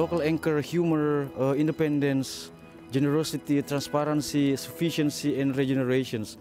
local anchor, humor, independence, generosity, transparency, sufficiency, and regenerations.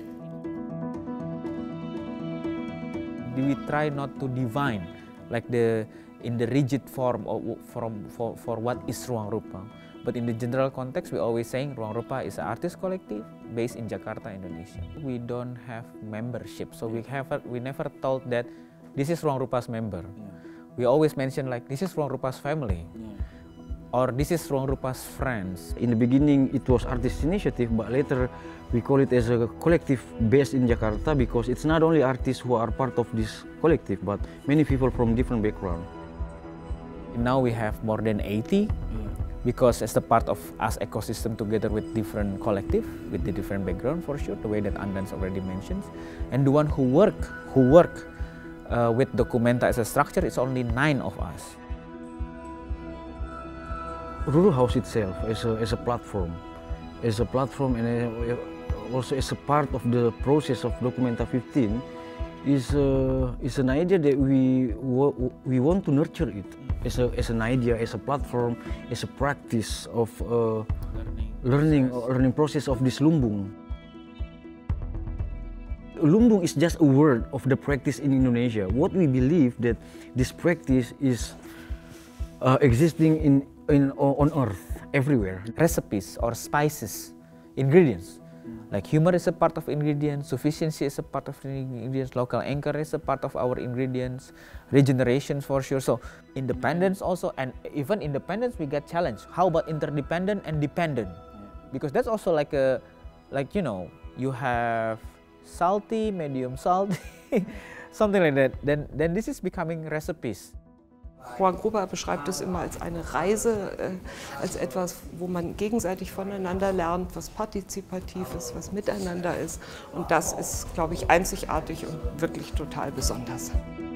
We try not to divine like in the rigid form for what is Ruang Rupa. But in the general context, we always saying Ruang Rupa is an artist collective based in Jakarta, Indonesia. We don't have membership, so we never told that this is Ruang Rupa's member. Yeah. We always mention like this is Ruang Rupa's family, or this is Ruang Rupa's friends. In the beginning, it was artist initiative, but later we call it as a collective based in Jakarta because it's not only artists who are part of this collective, but many people from different backgrounds. Now we have more than 80. Because as the part of us ecosystem together with different collective, with the different background for sure, the way that Andans already mentions, and the one who work with Documenta as a structure, it's only 9 of us. Ruru House itself is a platform, and also as a part of the process of Documenta 15, is an idea that we want to nurture it as an idea, as a platform, as a practice of learning process of this lumbung. Lumbung is just a word of the practice in Indonesia. What we believe that this practice is existing on earth everywhere. Recipes or spices, ingredients. Like humor is a part of ingredients, sufficiency is a part of the ingredients, local anchor is a part of our ingredients, regeneration for sure. So independence also, and even independence we get challenged. How about interdependent and dependent? Because that's also like you know, you have salty, medium salty, something like that. Then this is becoming recipes. Ruang Rupa beschreibt es immer als eine Reise, als etwas, wo man gegenseitig voneinander lernt, was partizipativ ist, was miteinander ist. Und das ist, glaube ich, einzigartig und wirklich total besonders.